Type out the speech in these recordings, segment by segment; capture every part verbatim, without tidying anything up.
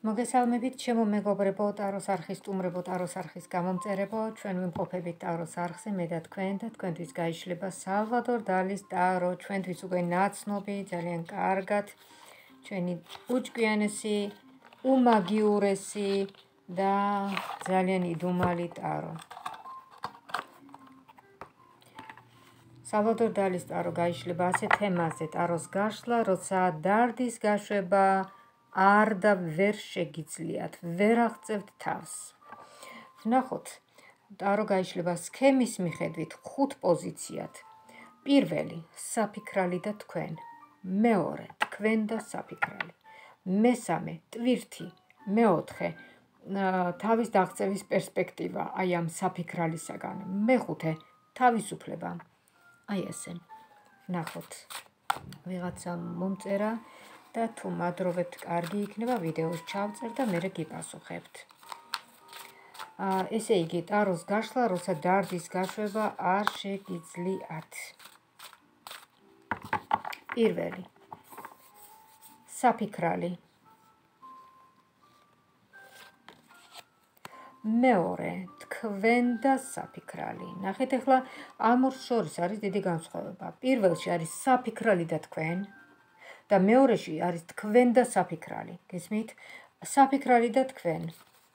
მოგესალმებით, ჩემო მეგობრებო, ტაროს არხის სტუმრებო, ტაროს არხის გამომწერებო, ჩვენ ვიმყოფებით ტაროს არხზე, მე და თქვენ და თქვენთვის გაიშლება სალვადორ დალის ტარო, ჩვენთვის უკვე ნაცნობი, ძალიან კარგად, ჩვენი უჭკვიანესი, უმაგიურესი და ძალიან იდუმალი ტარო. სალვადორ დალის ტარო გაიშლება ასე თემაზე, ტაროს გაშლა, როცა დარდის გაშვება არ და ვერ შეგიძლიათ, ვერ აღწევთ თავს. ვნახოთ, ტარო გაიშლება სქემის მიხედვით ხუთ პოზიციად. პირველი, საფიქრალი და თქვენ. მეორე, თქვენ და საფიქრალი. მესამე, ტვირთი. მეოთხე, თავის დაღწევის პერსპექტივა, აი ამ საფიქრალისაგან. მეხუთე, თავისუფლება. აი ესე. ვნახოთ, ვიღაცა მომწერა და თუ მადროვებთ, კარგი იქნება, ვიდეოს ჩავწერ და მერე გიპასუხებთ. ესე იგი, ტაროს გაშლა, როცა დარდის გაშვება არ შეგიძლიათ. პირველი, საფიქრალი. მეორე, თქვენ და საფიქრალი. ნახეთ, ახლა ამ ორ შორის არის დიდი განსხვავება. პირველში არის საფიქრალი და თქვენ და მეორეში არის თქვენ და საფიქრალი. გესმით? საფიქრალი და თქვენ.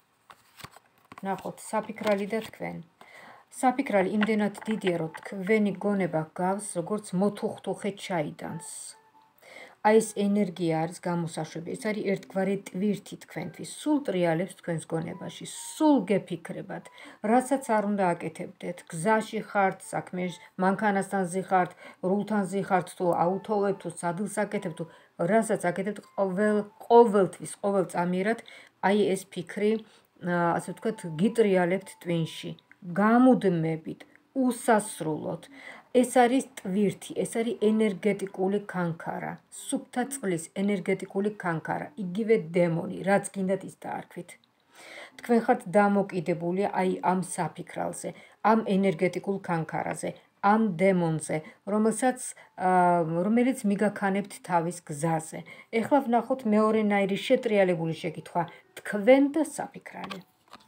ნახოთ, საფიქრალი და თქვენ. საფიქრალი იმდენად დიდია, რომ თქვენი გონება გავს, როგორც მოთუხთუხე ჩაიდანს. აი ეს ენერგია არის გამოსაშვები. ეს არის ერთგვარი ტვირთი თქვენთვის. სულ ტრიალებს თქვენს გონებაში. სულ გეფიქრებათ, რასაც არ უნდა აკეთებდეთ. გზაში ხართ, საქმეში, მანქანასთან ზიხართ, რულთან ზიხართ, თუ აუთოვებთ, თუ სადილს აკეთებთ, თუ რასაც აკეთებთ, ყოველ ყოველთვის, ყოველწამიერად აი ეს ფიქრი, ასე ვთქვათ, გიტრიალებთ ტვინში. გამუდმებით, უსასრულოდ. ეს არის ტვირთი, ეს არის ენერგეტიკული კანკარა, სუფთა წყლის ენერგეტიკული კანკარა, იგივე დემონი, რაც გინდათ ის დაარქვით. თქვენ ხართ დამოკიდებული აი ამ საფიქრალზე, ამ ენერგეტიკულ კანკარაზე, ამ დემონზე, რომელსაც რომელიც მიგაქანებთ თავის გზაზე. ეხლა ვნახოთ მეორენაირი შეტრიალებული შეკითხვა, თქვენ და საფიქრალი.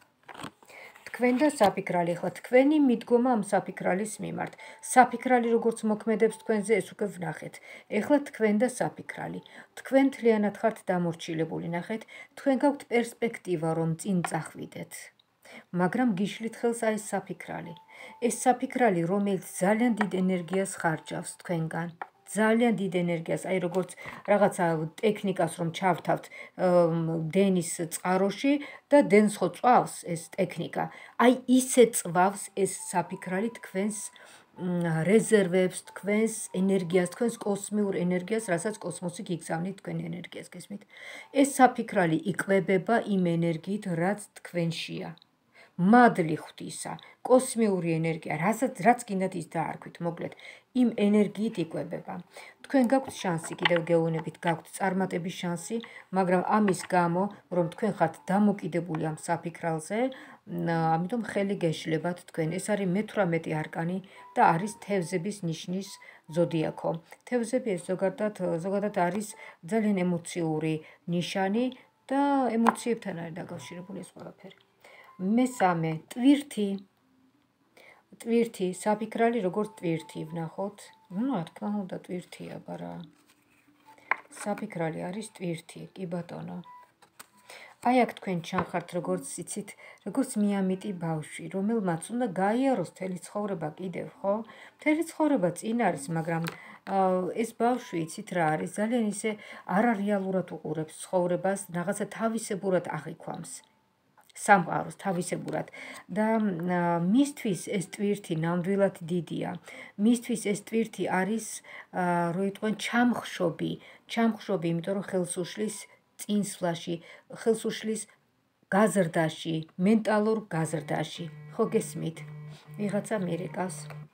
თქვენ და საფიქრალი, ახლა თქვენი მიდგომა ამ საფიქრალის მიმართ. საფიქრალი როგორც მოქმედებს თქვენზე, ეს უკვე ვნახეთ. ეხლა თქვენ და საფიქრალი. თქვენ მთლიანად ხართ დამორჩილებული, ნახეთ, თქვენ გაქვთ პერსპექტივა, რომ წინ წახვიდეთ. მაგრამ გიშლით ხელს აი საფიქრალი. ეს საფიქრალი, რომელიც ძალიან დიდ ენერგიას ხარჯავს თქვენგან. ძალიან დიდ ენერგიას, აი როგორც რაღაცა ტექნიკას რომ ჩავთავთ დენის წყაროში და დენს ხო წვავს ეს ტექნიკა. აი ისე წვავს ეს საფიქრალი თქვენს რეზერვებს, თქვენს ენერგიას, თქვენს კოსმიურ ენერგიას, რასაც კოსმოსი გიგზავნით თქვენ ენერგიას, გესმით? ეს საფიქრალი იკვებება იმ ენერგიით, რაც თქვენშია. მადლი ღვთისა, კოსმიური ენერგია, რასაც რაც გინდათ ის დაარქვით, მოკლედ, იმ ენერგიით იკვებება. თქვენ გაქვთ შანსი, კიდევ გეუბნებით, გაქვთ წარმატების შანსი, მაგრამ ამის გამო, რომ თქვენ ხართ დამოკიდებული ამ საფიქრალზე, ამიტომ ხელი გეშლებათ თქვენ. ეს არის მეთვრამეტე არკანი და არის თევზების ნიშნის ზოდიაქო. თევზები ეს ზოგადად ზოგადად არის ძალიან ემოციური ნიშანი და ემოციებთან არის დაკავშირებული ეს ყველაფერი. მესამე, ტვირთი. ტვირთი, საფიქრალი როგორც ტვირთი, ვნახოთ. ნუ, რა თქმა უნდა, ტვირთია, ბარა. საფიქრალი არის ტვირთი, კი ბატონო. აი აქ თქვენ ჩანხართ, როგორც იცით, როგორც მიამიტი ბავშვი, რომელმაც უნდა გაიაროს მთელი ცხოვრება კიდევ, ხო? მთელი ცხოვრება წინ არის, მაგრამ ეს ბავშვი, იცით რა არის, ძალიან ისე არარეალურად უყურებს ცხოვრებას, რაღაცა თავისებურად აღიქვამს. სამყაროს თავისებურად და მისთვის ეს ტვირთი ნამდვილად დიდია. მისთვის ეს ტვირთი არის, რო იტყვენ, ჩამხშობი, ჩამხშობი, იმიტომ რომ ხელს უშლის წინსვლაში, ხელს უშლის გაზრდაში, მენტალურ გაზრდაში. ხო გესმით? ვიღაცა მირეკავს.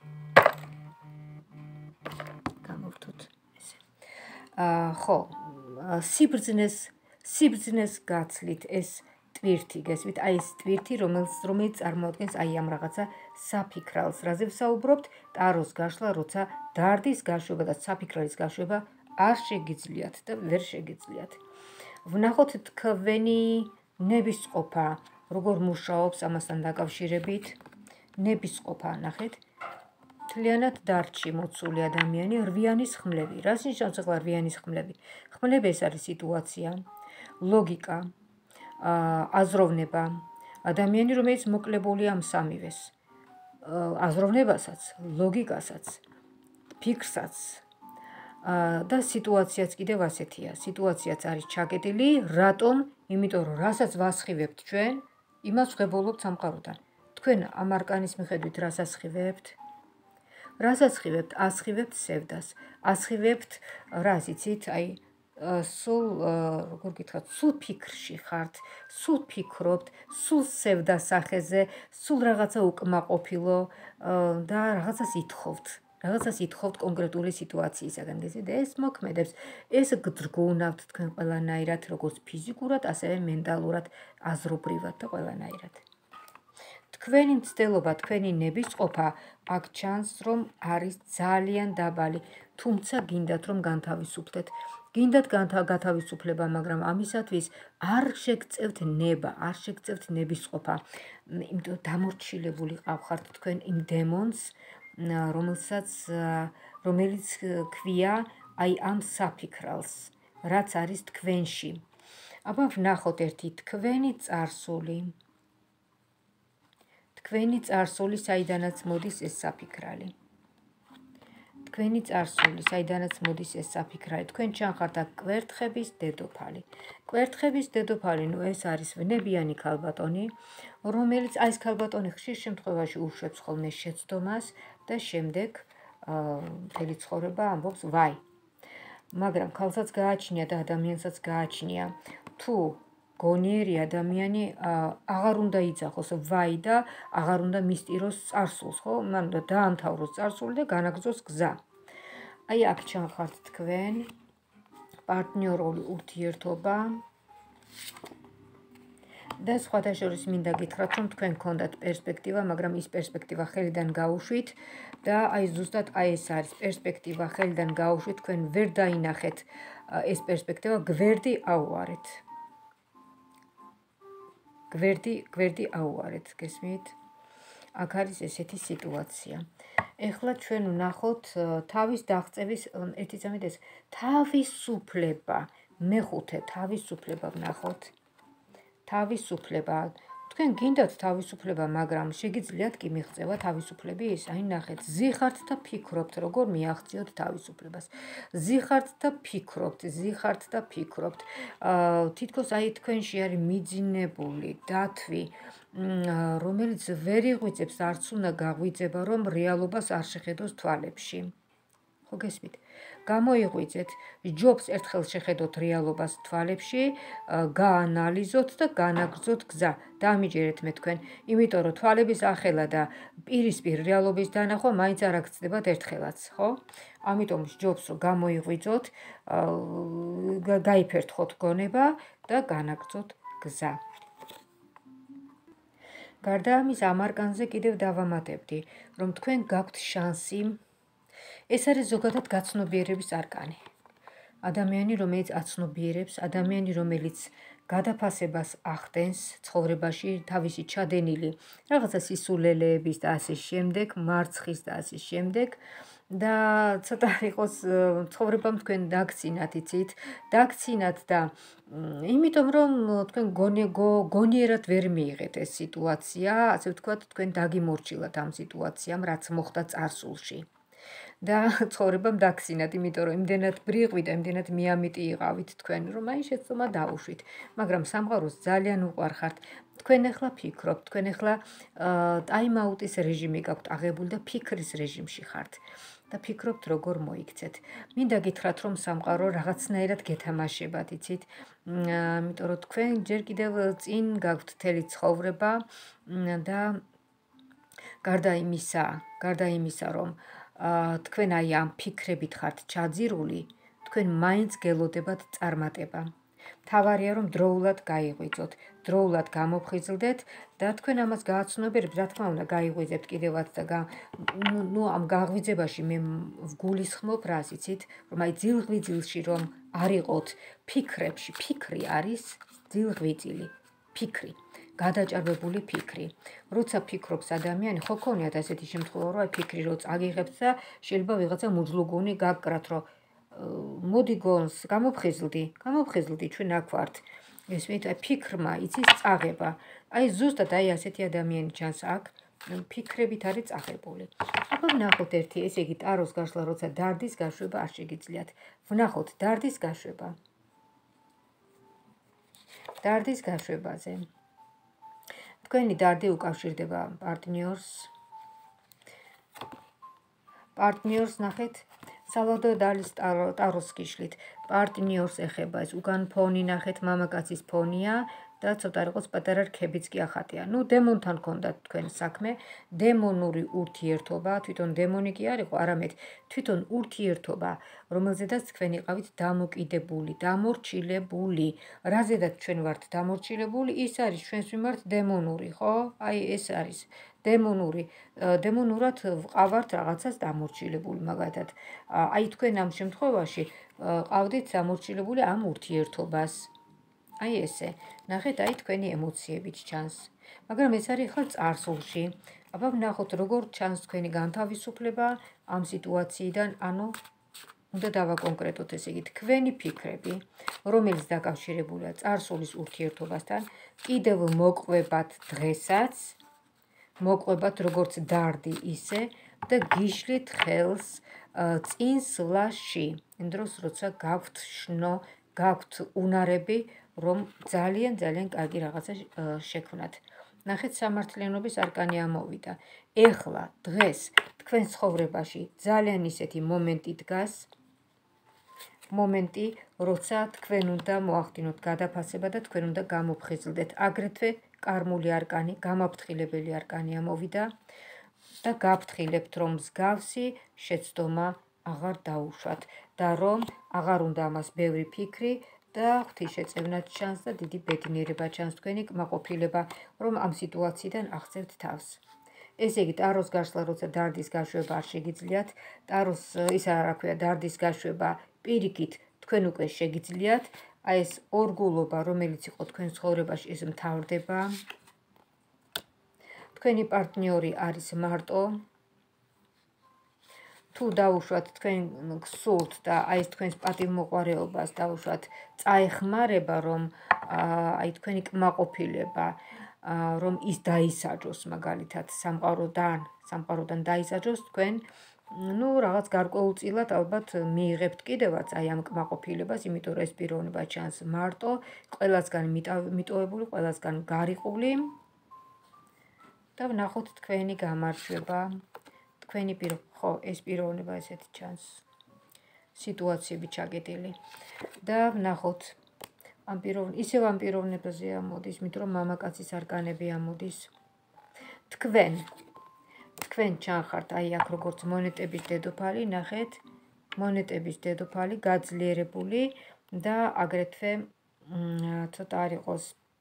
გამოვთოთ ესე. ხო, სიბრძნეს, სიბრძნეს გაცლით ეს ტვირთი, გესმით, აი ეს ტვირთი, რომელიც წარმოადგენს აი ამ რაღაცა საფიქრალს, რაზე ვსაუბრობთ, ტაროს გაშლა, როცა დარდის გაშვება და საფიქრალის გაშვება არ შეგიძლიათ და ვერ შეგიძლიათ. ვნახოთ თქვენი ნებისყოფა როგორ მუშაობს ამასთან დაკავშირებით. ნებისყოფა, ნახეთ, მთლიანად დარჩი მოცული ადამიანი, რვიანის ხმლები. რას ნიშნავს ახლა რვიანის ხმლები? ხმლები ეს არის სიტუაცია, ლოგიკა, აზროვნება, ადამიანი, რომელიც მოკლებულია ამ სამივეს. აზროვნებასაც, ლოგიკასაც, ფიქრსაც და სიტუაციაც კიდევ ასეთია. სიტუაციაც არის ჩაკეტილი, რატომ? იმიტომ რომ რასაც ვასხივებთ ჩვენ, იმას ვღებულობთ სამყაროდან. თქვენ ამ არკანის მიხედვით რას ასხივებთ? რას ასხივებთ? ასხივებთ სევდას. ასხივებთ რას იცით? აი სულ როგორ გითხრათ, სულ ფიქრში ხართ, სულ ფიქრობთ, სულ სევდას სახეზე, სულ რაღაცა უკმაყოფილო და რაღაცას ითხოვთ. რაღაცას ითხოვთ კონკრეტული სიტუაციისაგან. გესმით? ეს მოქმედებს, ეს გძრგუნავთ თქვენ ყველანაირად, როგორც ფიზიკურად, ასევე მენტალურად, აზრობრივად და ყველანაირად. თქვენი მცდელობა, თქვენი ნებისყოფა აქ ჩანს, რომ არის ძალიან დაბალი, თუმცა გინდათ რომ განთავისუფლდეთ. გინდათ გათავისუფლება, მაგრამ ამისათვის არ შეგწევთ ნება, არ შეგწევთ ნებისყოფა. იმიტომ დამორჩილებული ყავხართ თქვენ იმ დემონს, რომელსაც რომელიც ქვია აი ამ საფიქრალს, რაც არის თქვენში. აბა ვნახოთ ერთი თქვენი წარსული. თქვენი წარსული, საიდანაც მოდის ეს საფიქრალი. თქვენი წარსული, საიდანაც მოდის ეს საფიქრალი. თქვენ ჩანხართ აქ კვერთხების დედოფალი. კვერთხების დედოფალი, ნუ ეს არის ვნებიანი ქალბატონი, რომელიც აი ეს ქალბატონი ხშირ შემთხვევაში უშვებს ხოლმე შეცდომას და შემდეგ მთელი ცხოვრება ამბობს ვაი. მაგრამ ქალსაც გააჩნია და ადამიანსაც გააჩნია. თუ გონიერი ადამიანი აღარ უნდა იძახოს ვაი და აღარ უნდა მისტიროს წარსულს, ხო? მან უნდა დაამთავროს წარსული და განაგრძოს გზა. აი აქ ჩანხართ თქვენ პარტნიორული ურთიერთობა და სხვათა შორის მინდა გითხრათ, რომ თქვენ გქონდათ პერსპექტივა, მაგრამ ის პერსპექტივა ხელიდან გაუშვით და აი ზუსტად აი ეს არის პერსპექტივა ხელიდან გაუშვით, თქვენ ვერ დაინახეთ ეს პერსპექტივა, გვერდი აუარეთ. გვერდი, გვერდი აუარეთ, გესმით? აქ არის ესეთი სიტუაცია. ეხლა ჩვენ ვნახოთ თავის დაღწევის ერთი წამით ეს თავისუფლება, მეხუთე თავისუფლება ვნახოთ. თავისუფლება. თქვენ გინდათ თავისუფლება, მაგრამ შეგიძლიათ კი მიღწევა თავისუფლების? აი ნახეთ, ზიხართ და ფიქრობთ, როგორ მიაღწიოთ თავისუფლებას. ზიხართ და ფიქრობთ, ზიხართ და ფიქრობთ. თითქოს აი თქვენში არის მიძინებული დათვი, რომელიც ვერ იღვიძებს, არც უნდა გაღვიძება, რომ რეალობას არ შეხედოს თვალებში. ხო გესმით? გამოიღვიძეთ, ჯობს ერთხელ შეხედოთ რეალობას თვალებში, გაანალიზოთ და განაგრძოთ გზა. დამიჯერეთ მე თქვენ, იმიტომ რომ თვალების ახელა და პირისპირ რეალობის დანახვა მაინც არ აქცდებათ ერთხელაც, ხო? ამიტომ ჯობს რომ გამოიღვიძოთ, გაიფერთხოთ გონება და განაგრძოთ გზა. გარდა ამის ამ არკანზე კიდევ დავამატებდი, რომ თქვენ გაქვთ შანსი. ეს არის ზოგადად გაცნობიერების არკანი. ადამიანი, რომელიც აცნობიერებს, ადამიანი, რომელიც გადაფასებას ახდენს ცხოვრებაში, თავისი ჩადენილი რაღაცა სისულელეების და ასე შემდეგ, მარცხის და ასე შემდეგ და ცოტა იყოს ცხოვრებამ თქვენ დაგცინათ, იცით? დაგცინათ და იმიტომ რომ თქვენ გონიერად ვერ მიიღეთ ეს სიტუაცია, ასე ვთქვათ, თქვენ დაგიმორჩილათ ამ სიტუაციამ, რაც მოხდა წარსულში. და ცხოვრებამ დაგცინათ, იმიტომ რომ იმდენად ბრიყვი და იმდენად მიამიტი იყავით თქვენ, რომ აი შეცდომა დაუშვით. მაგრამ სამყაროს ძალიან უყვარხართ. თქვენ ახლა ფიქრობთ, თქვენ ახლა ტაიმ-აუტის რეჟიმი გაქვთ აღებული და ფიქრის რეჟიმში ხართ. და ფიქრობთ როგორ მოიქცეთ. მინდა გითხრათ, რომ სამყარო რაღაცნაირად გეთამაშებათ, იცით? იმიტომ რომ თქვენ ჯერ კიდევ წინ გაქვთ მთელი ცხოვრება და გარდა იმისა, გარდა იმისა, რომ თქვენ აი ამ ფიქრებით ხართ ჩაძირული, თქვენ მაინც გელოდებათ წარმატება. მთავარია რომ დროულად გაიღვიძოთ, დროულად გამოფხიზლდეთ და თქვენ ამას გააცნობიერებთ, რა თქმა უნდა, გაიღვიძებთ კიდევაც და ნუ ამ გაღვიძებაში მე ვგულისხმობ რას იცით, რომ აი ძილღვიძილში რომ არ იყოთ ფიქრებში, ფიქრი არის ძილღვიწილი, ფიქრი, გადაჭარბებული ფიქრი. როცა ფიქრობს ადამიანი, ხო ქონიათ ასეთი შემთხვევა, რომ ფიქრი რო წაგიღებს და შეიძლება ვიღაცა მუძლუგუნი გაგკრათ, რომ მოდი გონს, გამოფხიზლდი, გამოფხიზლდი, ჩვენ აქ ვართ. ესმით, აი ფიქრმა იცის წაღება. აი ზუსტად აი ასეთი ადამიანი ჩანს აქ, ფიქრებით არის წაღებული. აბა ვნახოთ ერთი, ესე იგი ტაროს გაშლა, როცა დარდის გაშვება არ შეგიძლიათ. ვნახოთ დარდის გაშვება. დარდის გაშვებაზე. თქვენი დარდი უკავშირდება პარტნიორს. პარტნიორს ნახეთ, სალადო დალის ტაროს გიშლით. პარტნიორს ეხება ეს უკან ფონი ნახეთ, მამაკაცის ფონია და ცოტა იყოს პატარა რქებიც კი ახატია. ნუ დემონთან ქონდათ თქვენ საქმე, დემონური ურთიერთობა, თვითონ დემონი კი არ იყო, არამედ თვითონ ურთიერთობა, რომელზედაც თქვენ იყავით დამოკიდებული, დამორჩილებული. რაზედაც ჩვენ ვართ დამორჩილებული, ის არის ჩვენს მიმართ დემონური, ხო? აი ეს არის დემონური, დემონურად ვყავართ რაღაცას დამორჩილებული, მაგალითად. აი თქვენ ამ შემთხვევაში ყავდით დამორჩილებული ამ ურთიერთობას. აი ესე, ნახეთ, აი თქვენი ემოციებიც ჩანს. მაგრამ ეს არის ხალ წარსულში. აბა ვნახოთ, როგორ ჩანს თქვენი განთავისუფლება ამ სიტუაციიდან, ანუ უნდა დავაკონკრეტოთ, ესე იგი, თქვენი ფიქრები, რომელიც დაკავშირებულია წარსულის ურთიერთობასთან, კიდევ მოყვებათ დღესაც, მოყვებათ როგორც დარდი ისე და გიშლით ხელს წინსვლაში, იმ დროს როცა გაქვთ შნო, გაქვთ უნარები, რომ ძალიან ძალიან კარგი რაღაცა შექმნათ. ნახეთ, სამართლიანობის არკანი ამოვიდა. ეხლა დღეს თქვენ ცხოვრებაში ძალიან ისეთი მომენტი დგას, მომენტი, როცა თქვენ უნდა მოახდინოთ გადაფასება და თქვენ უნდა გამოფხიზლდეთ. აგრეთვე კარმული არკანი, გამაფრთხილებელი არკანი ამოვიდა და გაფრთხილებთ, რომ მსგავსი შეცდომა აღარ დაუშვათ და რომ აღარ უნდა ამას ბევრი ფიქრი და ღვთისშეწევნაც ჩანს და დიდი ბედნიერება ჩანს, თქვენი კმაყოფილება, რომ ამ სიტუაციიდან აღწევთ თავს. ესე იგი, ტაროს გაშლა, როცა დარდის გაშვება არ შეგიძლიათ, ტაროს ისა რა ქვია, დარდის გაშვება პირიქით თქვენ უკვე შეგიძლიათ, აი ეს ორგულობა, რომელიც იყო თქვენ ცხოვრებაში, ეს მთავრდება. თქვენი პარტნიორი არის მარტო. თუ დაუშვათ თქვენ გსურთ და აი ეს თქვენს პატივმოყვარეობას დაუშვათ, წაეხმარება, რომ აი თქვენი კმაყოფილება, რომ ის დაისაჯოს მაგალითად სამყაროდან, სამყაროდან დაისაჯოს თქვენ, ну, რაღაც გარკვეულწილად ალბათ მიიღებთ კიდევაც აი ამ კმაყოფილებას, იმიტომ რომ ეს პიროვნება ჩანს მარტო, ყველასგან მიტოვებული, ყველასგან გარიყული და ვნახოთ თქვენი გამარჯვება. თქვენი პირ, ხო, ეს პიროვნება ესეთი ჩანს. სიტუაციები ჩაგედილი. და ვნახოთ ამ პიროვნებაზე, ისევ ამ პიროვნებაზე ამოდის, იმიტომ რომ მამაკაცის არკანები ამოდის. თქვენ, თქვენ ჩანხართ აი აქ როგორც მონეტების დედოფალი, ნახეთ, მონეტების დედოფალი გაძლიერებული და აგრეთვე ცოტა არ იყოს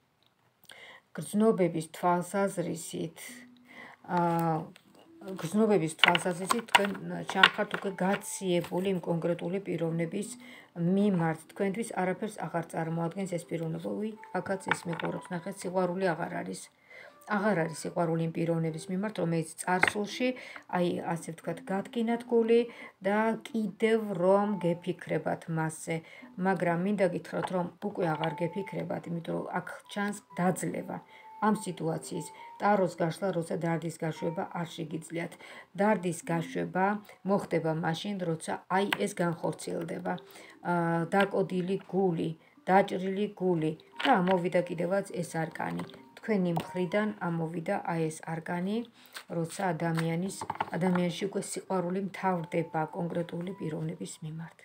გრძნობების თვალსაზრისით, აა გრძნობების თვალსაზრისით თქვენ ჩანხართ უკვე გაციებული იმ კონკრეტული პიროვნების მიმართ. თქვენთვის არაფერს აღარ წარმოადგენს ეს პიროვნება. უი, აქაც ეს მიყურებს, ნახეთ, სიყვარული აღარ არის. აღარ არის სიყვარული იმ პიროვნების მიმართ, რომელიც წარსულში, აი ასე ვთქვათ, გადგინადგული და კიდევ რომ გეფიქრებათ მასზე, მაგრამ მინდა გითხრათ, რომ უკვე აღარ გეფიქრებათ, იმიტომ რომ აქ ჩანს დაძლევა. ამ სიტუაციის ტაროს გაშლა, როცა დარდის გაშვება არ შეგიძლიათ. დარდის გაშვება მოხდება მაშინ, როცა აი ეს განხორციელდება. დაკოდილი გული, დაჭრილი გული და ამოვიდა კიდევაც ეს არკანი. თქვენი მხრიდან ამოვიდა აი ეს არკანი, როცა ადამიანის, ადამიანში უკვე სიყვარული მთავრდება კონკრეტული პიროვნების მიმართ.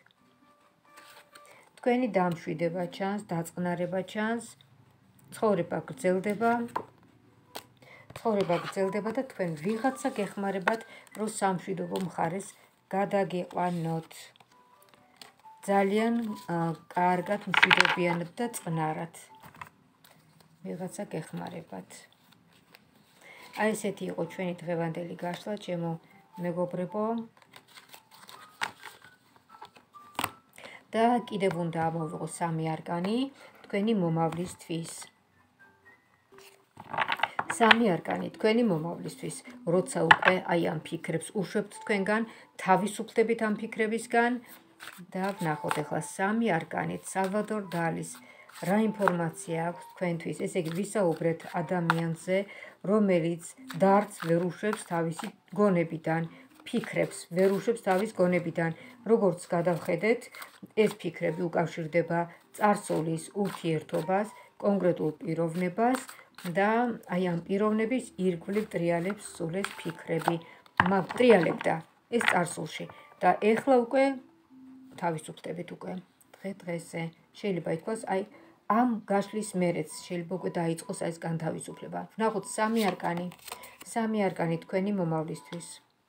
თქვენი დამშვიდება ჩანს, დაწყნარება ჩანს, ცხოვრება გრძელდება, ცხოვრება გრძელდება და თქვენ ვიღაცა გეხმარებათ, რომ სამშვიდობო მხარეს გადაგიყვანოთ. ძალიან კარგად, მშვიდობიანად და წყნარად. ვიღაცა გეხმარებათ. აი ესეთი იყო ჩვენი დღევანდელი გაშლა, ჩემო მეგობრებო. და კიდევ უნდა ამოვიღო სამი არკანი თქვენი მომავლისთვის. სამი არკანი თქვენი მომავლისთვის, როცა უკვე აი ამ ფიქრებს უშვებთ თქვენგან, თავისუფლდებით ამ ფიქრებისგან და ვნახოთ ახლა სამი არკანით სალვადორ დალის რა ინფორმაცია აქვს თქვენთვის, ესე იგი ვისაუბრეთ ადამიანზე, რომელიც დარც ვერ უშვებს თავისი გონებიდან, ფიქრებს ვერ უშვებს თავის გონებიდან, როგორც გადავხედეთ, ეს ფიქრები უკავშირდება წარსულის ურთიერთობას, კონკრეტულ პიროვნებას და აი ამ პიროვნების ირგვლივ ტრიალებს სულ ეს ფიქრები, მაგ ტრიალებდა ეს წარსულში და ეხლა უკვე თავისუფლდებით უკვე დღე დღესზე შეიძლება ითქვას აი ამ გაშლის მერეც შეიძლება უკვე დაიწყოს ეს განთავისუფლება. ვნახოთ სამი არკანი, სამი არკანი თქვენი მომავლისთვის.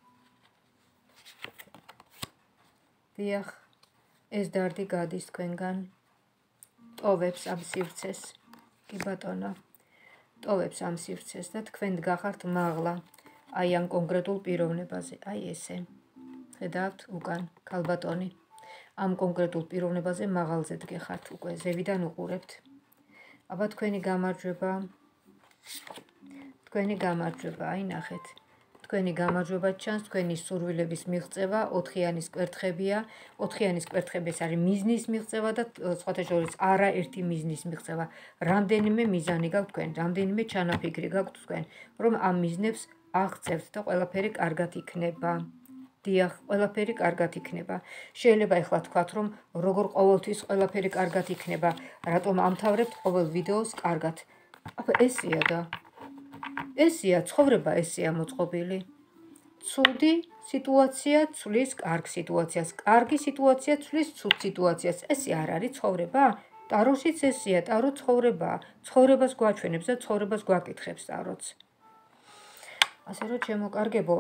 დიახ, ეს დარდი გადის თქვენგან, ტოვებს ამ სივრცეს, კი ბატონო, ტოვებს ამ სივრცეს და თქვენ დგახართ მაღლა, აი ამ კონკრეტულ პიროვნებაზე, აი ესე. ხედავთ უკან, ქალბატონი. ამ კონკრეტულ პიროვნებაზე მაღალზე დგეხართ უკვე, ზევიდან უყურებთ. აბა თქვენი გამარჯვება, თქვენი გამარჯვება, აი ნახეთ. თქვენი გამარჯვება ჩანს, თქვენი სურვილების მიღწევა, ოთხიანის კვერთხებია, ოთხიანის კვერთხები ეს არის მიზნის მიღწევა და სხვათა შორის არაერთი მიზნის მიღწევა. რამდენიმე მიზანი გაქვთ თქვენ, რამდენიმე ჩანაფიქრი გაქვთ თქვენ, რომ ამ მიზნებს აღწევთ და ყველაფერი კარგად იქნება. დიახ, ყველაფერი კარგად იქნება. შეიძლება ეხლა თქვათ, რომ როგორ ყოველთვის ყველაფერი კარგად იქნება, რატომ ამთავრებთ ყოველ ვიდეოს კარგად. აბა ესეა და ესეა, ცხოვრება ესეა მოწყობილი. ცუდი სიტუაცია ცვლის კარგ სიტუაციას, კარგი სიტუაცია ცვლის ცუდ სიტუაციას. ესე არ არის ცხოვრება? ტაროშიც ესეა, ტარო ცხოვრებაა. ცხოვრებას გვაჩვენებს და ცხოვრებას გვაკითხებს ტაროც. ასე რომ ჩემო-კარგებო,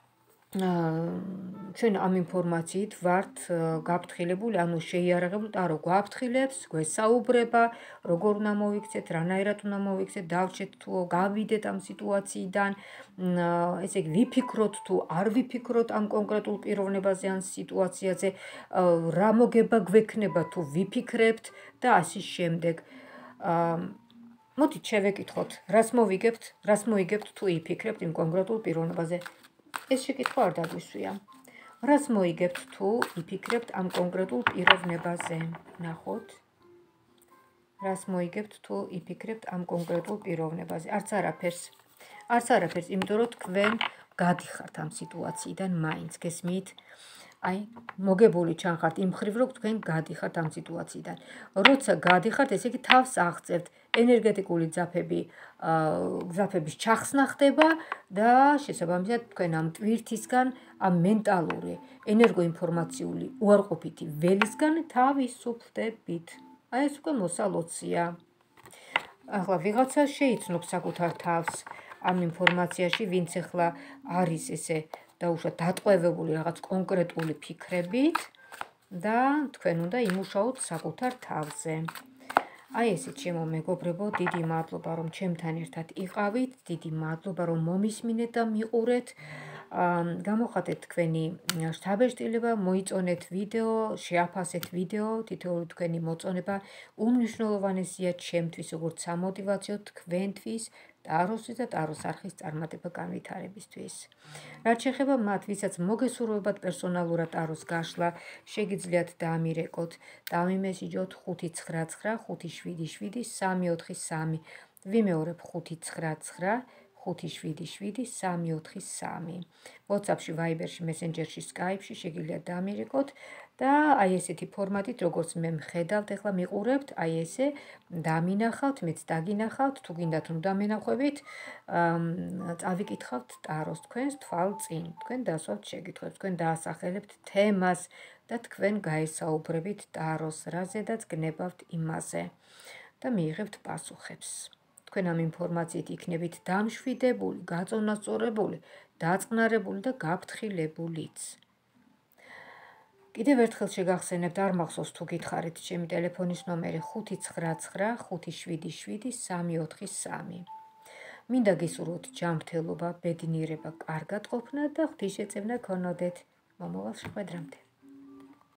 ჩვენ ამ ინფორმაციით ვართ გაფრთხილებული, ანუ შეიარაღებული, ტარო გვაფრთხილებს, გვესაუბრება, როგორ უნდა მოვიქცეთ, რანაირად უნდა მოვიქცეთ, დავრჩეთ თუ გავიდეთ ამ სიტუაციიდან, ესე იგი ვიფიქროთ თუ არ ვიფიქროთ ამ კონკრეტულ პიროვნებაზე ან სიტუაციაზე, რა მოგება გვექნება თუ ვიფიქრებთ და ასე შემდეგ. მოდით შევეკითხოთ, რას მოვიგებთ, რას მოიგებთ თუ იფიქრებთ იმ კონკრეტულ პიროვნებაზე. ეს შეკითხვა არ დაგვისვია. რას მოიგებთ თუ იფიქრებთ ამ კონკრეტულ პიროვნებაზე? ნახოთ. რას მოიგებთ თუ იფიქრებთ ამ კონკრეტულ პიროვნებაზე? არც არაფერს. არც არაფერს, იმიტომ რომ თქვენ გადიხართ ამ სიტუაციიდან მაინც, გესმით? აი, მოგებული ჩანხართ იმ მხრივ, რომ თქვენ გადიხართ ამ სიტუაციიდან. როცა გადიხართ, ესე იგი თავს აღწევთ, ენერგეტიკული ძაფები, ძაფების ჩახსნა ხდება და შესაბამისად თქვენ ამ ტვირთისგან, ამ მენტალური, ენერგოინფორმაციული უარყოფითი ველისგან თავისუფლდებით. აი ეს უკვე მოსალოცია. ახლა ვიღაცა შეიცნობს საკუთარ თავს ამ ინფორმაციაში, ვინც ახლა არის ესე დაუშვათ დატყვევებული რაღაც კონკრეტული ფიქრებით და თქვენ უნდა იმუშაოთ საკუთარ თავზე. აი ესეც ჩემო მეგობრებო, დიდი მადლობა რომ ჩემთან ერთად იყავით, დიდი მადლობა რომ მომისმინეთ და მიყურეთ. გამოხატეთ თქვენი შთაბეჭდილება, მოიწონეთ ვიდეო, შეაფასეთ ვიდეო, თითოეული თქვენი მოწონება უმნიშვნელოვანესია ჩემთვის, როგორც სამოტივაციო თქვენთვის, ტაროსის და ტაროს არხის წარმატება განვითარებისთვის. რაც შეეხება მათ, ვისაც მოგესურვებათ პერსონალურად ტაროს გაშლა, შეგიძლიათ დაამირეკოთ, დავიმესიჯოთ ხუთი ცხრა ცხრა ხუთი შვიდი შვიდი სამი ოთხი სამი. ვიმეორებ ხუთი ცხრა ცხრა ხუთი შვიდი შვიდი სამი ოთხი სამი. WhatsApp-ში, Viber-ში, Messenger-ში, Skype-ში შეგიძლიათ დაამირეკოთ და აი ესეთი ფორმატით, როგორც მე მხედავთ, ახლა მიყურებთ, აი ესე დამინახავთ, მეც დაგინახავთ, თუ გინდათ რომ დამენახვებით, წავიკითხავთ ტაროს თქვენს თვალწინ, თქვენ დასვავთ შეკითხვებს, თქვენ დაასახელებთ თემას და თქვენ გაესაუბრებით ტაროს, რაზედაც გნებავთ იმაზე და მიიღებთ პასუხებს. თქვენ ამ ინფორმაციით იქნებით დამშვიდებული, გაწონასწორებული, დაწყნარებული და გაფრთხილებულიც. კიდევ ერთხელ შეგახსენებთ, არ მახსოვს თუ გითხარით, ჩემი ტელეფონის ნომერი ხუთი ცხრა ცხრა ხუთი შვიდი შვიდი სამი ოთხი სამი. მინდა გისურვოთ ჯანმრთელობა, ბედნიერება, კარგად ყოფნა და ღვთისმშეწევნა გქონოდეთ. მომავალ შეხვედრამდე.